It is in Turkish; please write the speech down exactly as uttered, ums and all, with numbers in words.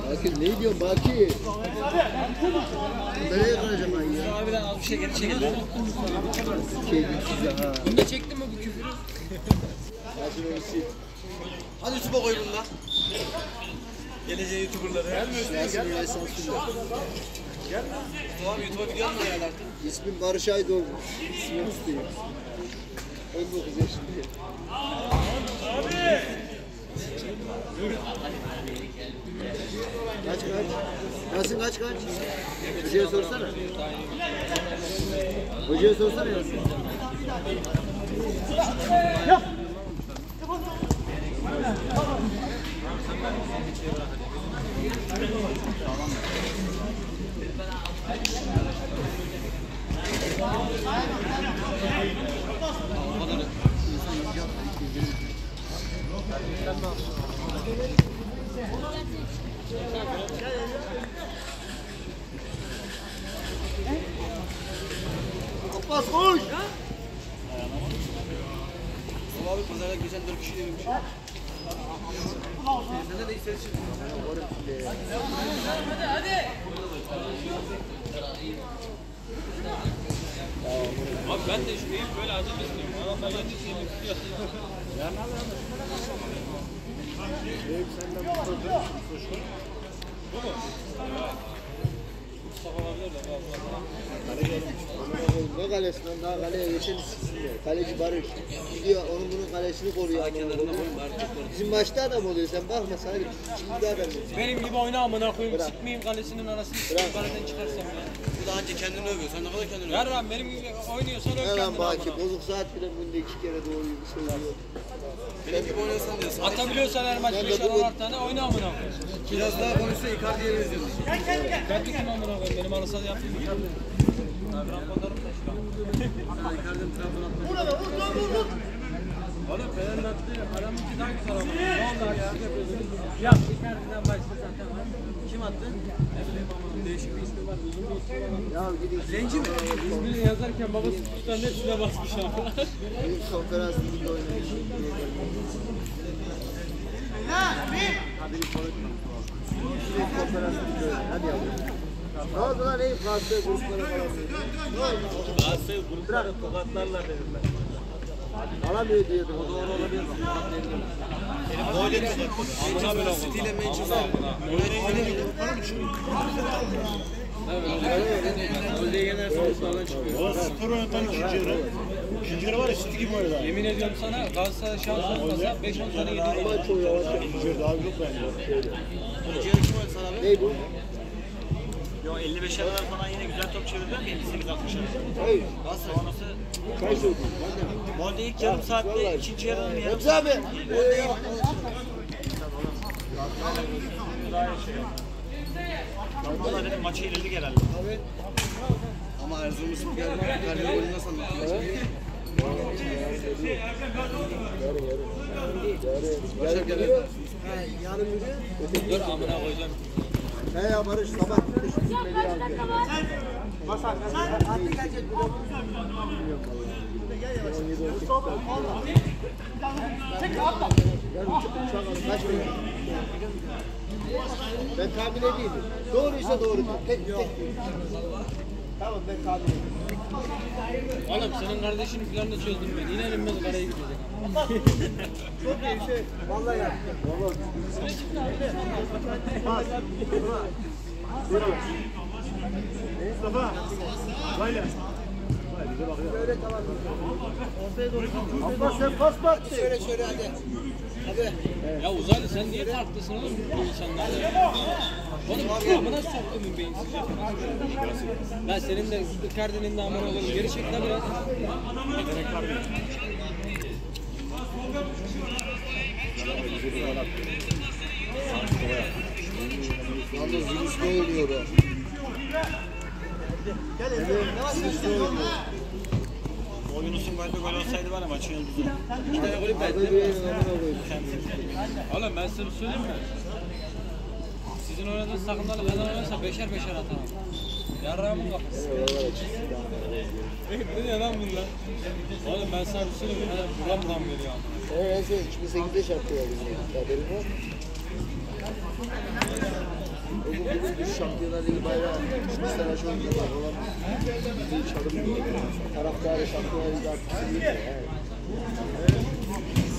Bakir ne diyorsun Bakir? Nereye kıracağım ben ya? Abiden az bir şey geri çekildi. Şey güçsüz ha. Bunda çektin mi bu küfürü? Hadi onu sil. Hadi YouTube'a koy bunu da. Geleceği YouTuber'ları. Yasin Üniversitesi'nde. Tamam YouTube'a video mu yani artık? İsmim Barış Aydoğdu. İsmim Usta'yım. on dokuz yaşındayım. Abi! Kaç kaç? Yasin kaç kaç? Hocaya sorsana. Hocaya sorsana Yasin. Ya! Abbas koş! Abi pazarda geçen dört kişi demiş. Sende de istersin. Hadi hadi. Abi ben de şurayı böyle acil istiyorum. Adamlar yedi şeyini tutuyor. Ya ne yapalım? Benim senden bu kadar Bu mu? Mustafa olabilir de. Kale gelmiş. Ne kalesi lan daha kaleye geçeni siksinler. Kaleci Barış. Gidiyor onun bunun kalesini koruyor. Bizim maçta adam oluyor sen bakma sadece şimdi adam oluyor. Benim gibi oyna amına koyayım. Sikmeyeyim kalesinin arasını sikmeyeyim kaleden çıkarsam ya. Bu da anca kendini övüyor. Sen ne kadar kendini övüyorsun? Ver lan benim gibi oynuyorsan öv kendini. Hemen Baki bozuk saat bile bunda iki kere doğruyu bir söylüyor. Benim gibi oynuyorsan diyorsun. Atabiliyorsan her maç beşer on tane oyna amına koyayım. Biraz daha konuşsa Icardi'ye benziyorsun. Ben de kim amına koyayım? Benim arasal yaptığım Icardi. Ramponlarım da şu an. Icardi'nin tarafına atmak. Burada vur vur vur. Oğlum Fener'in attığı adamınki daha güzel ama. Ne oldu ya? Ya Icardi'den başla zaten var. Kim attı? Ne bileyim ama değişik bir ismi var. Uzun bir ismi var. Ya gidin. Zenci mi? İsmini yazarken babası tutan hepsine basmış ama. Benim konferans liginde oynamış. Haberi konuşmam. Benim konferans liginde oynamış. Hadi yavrum. Ne oldu lan ey Galatasaray gruplara falan? Ne oldu? Galatasaray grupları tokatlarla dedim ben. Alamıyor diyordum. O doğru olabilir mi? Böyle bir amına böyle City ile Manchester. Golde yenerse sağdan çıkıyor. O spor yöneten ikinci yarı. İkinci yarı var ya City gibi oynadı. Yemin ediyorum sana Galatasaray şans olmasa beş on tane yedi. Ama çok yavaş. İkinci yarı daha yok bence. İkinci yarı kim oynadı sana abi? Ne bu? Yo elli beşer falan yine güzel top çevirdiler mi? elli sekiz altmışar. Hayır. Sonrası Kaç oldu? golde ilk yarım saatte ikinci yarının yarım Remzi abi. Valla dedim maçı ilerledik herhalde. Abi. Ama Erzurum'u sık geldi. Icardi golü nasıl anlatıyor? Yarın geliyor. Yarın yürüyor. Dur amına koyacağım. He ya Barış sabah gitmiş bizim Melih abi. Masak. Artık gelecek. Çek atla. Ben tahmin edeyim. Doğruysa doğru. Tek tek. Tamam ben tahmin edeyim. Oğlum senin kardeşinin planını çözdüm ben. İner inmez karaya gidecek. Çok iyi bir şey. Vallahi ya. Vallahi. Bas. Mustafa. Böyle. Böyle kalan. Ortaya doğru. Abbas sen pas bak. Şöyle şöyle hadi. Hadi. Ya uzaylı sen niye farklısın oğlum bu insanlarla? Oğlum amına soktumun beyinsiz ya. Ben senin de Icardi'nin de amına oğlum geri çek lan biraz. Yalnız Yunus ne oynuyor o? Gel Emre. O Yunus'un golde gol olsaydı var ya maçın yıldızı. İki tane golü ben. Oğlum ben size bir söyleyeyim mi? Sizin oynadığınız takımlarla ben oynarsa beşer beşer atarım. Yarrağımın kafası. Ne diyor lan bunlar? Oğlum ben sana bir söyleyeyim mi? Buram buram geliyor. Evet en son iki bin sekizde şartlı ya bizim. Haberin var. Şampiyonlar Ligi bayrağı üç savaş oyuncu var. Olan bizi çalınmıyor. Taraftarı Şampiyonlar Ligi artık siliyor.